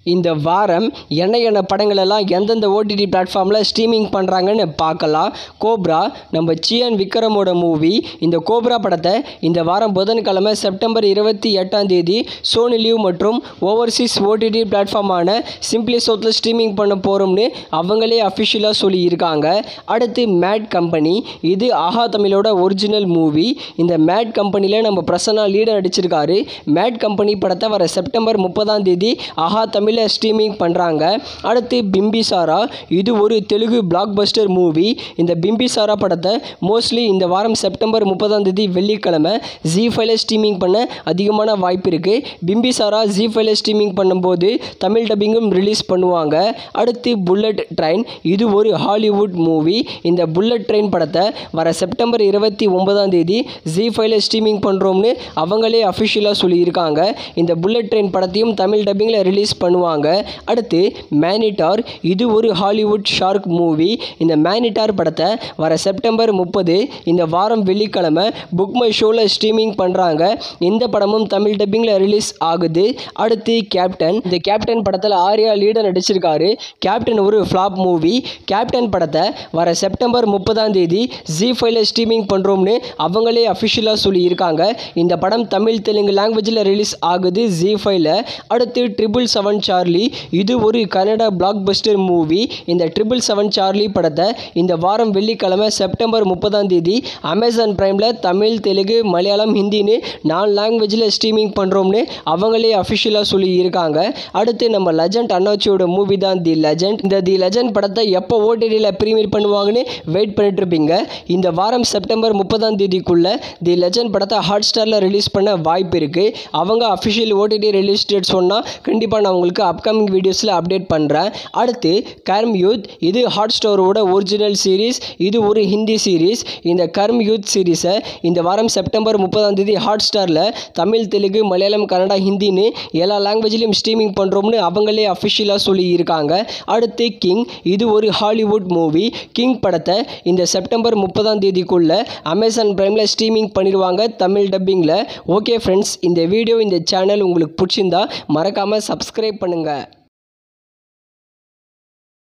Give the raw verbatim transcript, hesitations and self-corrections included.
இந்த வாரம் என்ன என்ன படங்கள் எல்லாம் எந்தெந்த ஓடிடி பிளாட்ஃபார்மில் ஸ்ட்ரீமிங் பண்ணுறாங்கன்னு பார்க்கலாம். கோப்ரா நம்ம சியான் விக்ரமோட மூவி. இந்த கோப்ரா படத்தை இந்த வாரம் புதன்கிழமை செப்டம்பர் இருபத்தி எட்டாம் தேதி சோனி லிவ் மற்றும் ஓவர்சீஸ் ஓடிடி பிளாட்ஃபார்மான சிம்பிளி சவுத்தில் ஸ்ட்ரீமிங் பண்ண போகிறோம்னு அவங்களே அஃபிஷியலாக சொல்லியிருக்காங்க. அடுத்து மேட் கம்பெனி. இது ஆஹா தமிழோட ஒரிஜினல் மூவி. இந்த மேட் கம்பெனியில் நம்ம பிரசன்னா லீடர் நடிச்சிருக்காரு. மேட் கம்பெனி படத்தை வர செப்டம்பர் முப்பதாம் தேதி ஆஹா தமிழ் ஸ்ட்ரீமிங் பண்றாங்க. அடுத்து பிம்பிசாரா. இது ஒரு தெலுங்கு பிளாக் பஸ்டர் மூவி. இந்த பிம்பிசாரா படத்தை மோஸ்ட்லி இந்த வாரம் செப்டம்பர் முப்பதாம் தேதி வெள்ளிக்கிழமை ஜி ஃபைவ்ல ஸ்ட்ரீமிங் பண்ண அதிகமான வாய்ப்பு இருக்கு. பிம்பிசாரா ஜி ஃபைவ்ல ஸ்ட்ரீமிங் பண்ணும்போது தமிழ் டப்பிங்கும் ரிலீஸ் பண்ணுவாங்க. அடுத்து புல்லட் ட்ரெயின். இது ஒரு ஹாலிவுட் மூவி. இந்த புல்லட் ட்ரெயின் படத்தை வர செப்டம்பர் இருபத்தி ஒன்பதாம் தேதி ஜி ஃபைவ்ல ஸ்ட்ரீமிங் பண்றோம்னு அவங்களே அஃபிஷியலாக சொல்லியிருக்காங்க. இந்த புல்லட் ட்ரெயின் படத்தையும் தமிழ் டப்பிங்ல ரிலீஸ் பண்ணுவாங்க. அடுத்து மேனிடார். இது ஒரு ஹாலிவுட் ஷார்க் மூவி. இந்த மேனிடார் படத்தை வர செப்டம்பர் முப்பது இந்த வாரம் வெள்ளிக்கிழமை புக் மை ஷோவில் ஸ்ட்ரீமிங் பண்ணுறாங்க. இந்த படமும் தமிழ் டப்பிங்கில் ரிலீஸ் ஆகுது. அடுத்து கேப்டன். இந்த கேப்டன் படத்தில் ஆர்யா லீடர் நடிச்சிருக்காரு. கேப்டன் ஒரு ஃப்ளாப் மூவி. கேப்டன் படத்தை வர செப்டம்பர் முப்பதாம் தேதி ஜி ஃபைவ்ல ஸ்ட்ரீமிங் பண்ணுறோம்னு அவங்களே அஃபிஷியலாக சொல்லியிருக்காங்க. இந்த படம் தமிழ் தெலுங்கு லாங்குவேஜில் ரிலீஸ் ஆகுது ஜி ஃபைவ்ல. அடுத்து ட்ரிபிள் செவன் சார்லி. இது ஒரு கன்னடா பிளாக் பஸ்டர் மூவி. இந்த ட்ரிபிள் செவன் சார்லி படத்தை இந்த வாரம் வெள்ளிக்கிழமை செப்டம்பர் முப்பதாம் தேதி அமேசான் பிரைமில் தமிழ் தெலுங்கு மலையாளம் ஹிந்தின்னு நாலு லாங்குவேஜில் ஸ்ட்ரீமிங் பண்ணுறோம்னு அவங்களே அஃபிஷியலாக சொல்லி இருக்காங்க. அடுத்து நம்ம லெஜண்ட் அண்ணாச்சியோட மூவி தான் தி லெஜண்ட். இந்த தி லெஜண்ட் படத்தை எப்போ ஓடிடியில் ப்ரீமியர் பண்ணுவாங்கன்னு வெயிட் பண்ணிட்டு இருப்பீங்க. இந்த வாரம் செப்டம்பர் முப்பதாம் தேதிக்குள்ள தி லெஜண்ட் படத்தை ஹாட்ஸ்டாரில் ரிலீஸ் பண்ண வாய்ப்பு இருக்குது. அவங்க அஃபிஷியல் ஓடிடி ரிலீஸ் டேட் சொன்னால் கண்டிப்பாக நான் உங்களுக்கு அப்கமிங் வீடியோஸில் அப்டேட் பண்ணுறேன். அடுத்து கர்ம் யூத். இது ஹாட்ஸ்டாரோட ஒரிஜினல் சீரீஸ். இது ஒரு ஹிந்தி சீரீஸ். இந்த கர்ம் யூத் சீரீஸை இந்த வாரம் செப்டம்பர் முப்பதாம் தேதி ஹாட்ஸ்டாரில் தமிழ் தெலுங்கு மலையாளம் கன்னடா ஹிந்தின்னு எல்லா லாங்குவேஜ்லையும் ஸ்ட்ரீமிங் பண்ணுறோம்னு அவங்களே அஃபிஷியலாக சொல்லியிருக்காங்க. அடுத்து கிங். இது ஒரு ஹாலிவுட் மூவி. கிங் படத்தை இந்த செப்டம்பர் முப்பதாம் தேதிக்குள்ள அமேசான் பிரைமில் ஸ்ட்ரீமிங் பண்ணிடுவாங்க தமிழ் டப்பிங்கில். ஓகே ஃப்ரெண்ட்ஸ், இந்த வீடியோ இந்த சேனல் உங்களுக்கு பிடிச்சிருந்தா மறக்காமல் சப்ஸ்கிரைப் பண்ணுங்கள்.